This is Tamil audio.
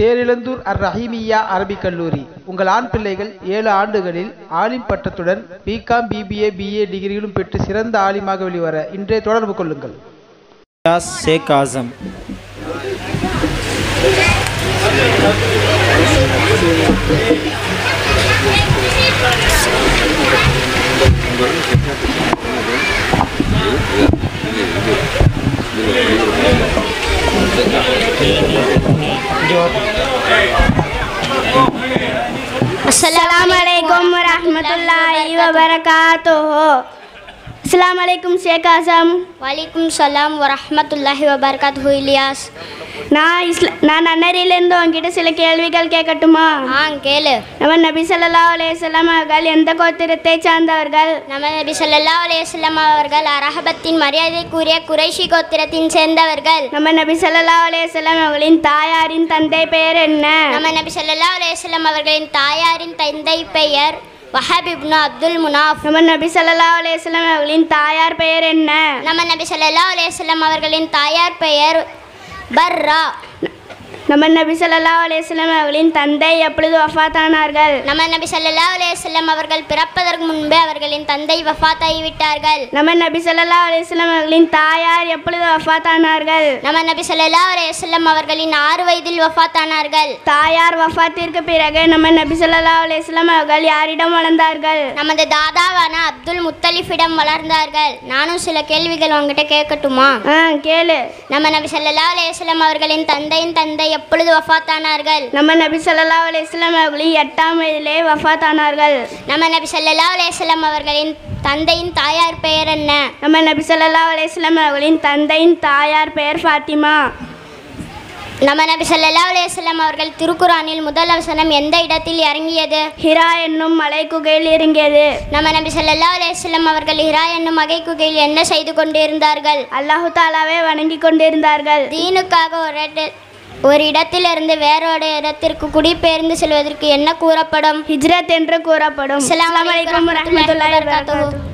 தேரிழந்தூர் அர்-ரஹீமிய்யா அரபிக் கல்லூரி. உங்கள் ஆண் பிள்ளைகள் 7 ஆண்டுகளில் ஆலிம் பட்டத்துடன் பிகாம், பிபிஏ, பிஏ டிகிரிகளும் பெற்று சிறந்த ஆலிமாக வெளிவர இன்றே தொடர்பு கொள்ளுங்கள். ஷேக் ஆசம். अस्सलामुअलैकुम वरहमतुल्लाहि वबरकातुहू. अस्सलामुअलैकुम शेख आज़म. वालेकुम सलाम वरहमतुल्लाहि वबरकातुहू. இலியாஸ், நான் நன்னரிலிருந்து உங்ககிட்ட சில கேள்விகள் கேட்கட்டுமா? கேளு. நம்ம நபி ஸல்லல்லாஹு அலைஹி வஸல்லம் அவர்கள் எந்த கோத்திரத்தை சார்ந்தவர்கள்? நம்ம நபி ஸல்லல்லாஹு அலைஹி வஸல்லம் அவர்கள் அரஹபத்தின் மரியாதைக்குரிய குறைஷி கோத்திரத்தின் சேர்ந்தவர்கள். நம்ம நபி ஸல்லல்லாஹு அலைஹி வஸல்லம் அவர்களின் தாயாரின் தந்தை பெயர் என்ன? நம்ம நபி ஸல்லல்லாஹு அலைஹி வஸல்லம் அவர்களின் தாயாரின் தந்தை பெயர் வஹப் இப்னு அப்துல் முனாஃப். நம்ம நபி ஸல்லல்லாஹு அலைஹி வஸல்லம் அவர்களின் தாயார் பெயர் என்ன? நம்ம நபி ஸல்லல்லாஹு அலைஹி வஸல்லம் அவர்களின் தாயார் பெயர் பர்ரா. நம்ம நபி ஸல்லல்லாஹு அலைஹி வஸல்லம் அவர்களின் தந்தை எப்பொழுது வஃபாத்தானார்கள்? நம்ம நபி ஸல்லல்லாஹு அலைஹி வஸல்லம் அவர்கள் பிறப்பதற்கு முன்பே அவர்களின் தந்தை வஃபாத்தாகி விட்டார்கள். நம்ம நபி ஸல்லல்லாஹு அலைஹி வஸல்லம் அவர்களின் தாயார் எப்பொழுது வஃபாத்தானார்கள்? நம்ம நபி ஸல்லல்லாஹு அலைஹி வஸல்லம் அவர்களின் 6 வயதில் வஃபாத்தானார்கள். தாயார் வஃபாத்திற்கு பிறகு நம்ம நபி ஸல்லல்லாஹு அலைஹி வஸல்லம் அவர்கள் யாரிடம் வளர்ந்தார்கள்? நமது தாதாவான அப்துல் முத்தலிஃபிடம் வளர்ந்தார்கள். நானும் சில கேள்விகள் உங்ககிட்ட கேட்கட்டுமா? கேளு. நம்ம நபி ஸல்லல்லாஹு அலைஹி வஸல்லம் அவர்களின் தந்தையின் தந்தை எப்பொழுது வஃபாத்தானார்கள்? நம்ம நபி ஸல்லல்லாஹு அலைஹி வஸல்லம் அவர்களின் 8ஆம் வயதிலே வஃபாத்தானார்கள். நம்ம நபி ஸல்லல்லாஹு அலைஹி வஸல்லம் அவர்களின் தந்தையின் தாயார் பெயர் என்ன? நம்ம நபி ஸல்லல்லாஹு அலைஹி வஸல்லம் அவர்களின் தந்தையின் தாயார் பெயர் ஃபாத்திமா. நம்ம நபி ஸல்லல்லாஹு அலைஹி வஸல்லம் அவர்கள் திருக்குர்ஆனில் முதல் வசனம் எந்த இடத்தில் இறங்கியது? ஹிரா என்னும் மலை குகையில் இறங்கியது. நம்ம நபி ஸல்லல்லாஹு அலைஹி வஸல்லம் அவர்கள் ஹிரா என்னும் மலை குகையில் என்ன செய்து கொண்டிருந்தார்கள்? அல்லாஹ் தஆலாவை வணங்கி கொண்டிருந்தார்கள். தீனுக்காக ஒரு இடத்திலிருந்து வேறொரு இடத்திற்கு குடிபெயர்ந்து செல்வதற்கு என்ன கூறப்படும்? ஹிஜ்ரத் என்று கூறப்படும். அஸ்ஸலாமு அலைக்கும் வரஹ்மத்துல்லாஹி வபரகாத்துஹு.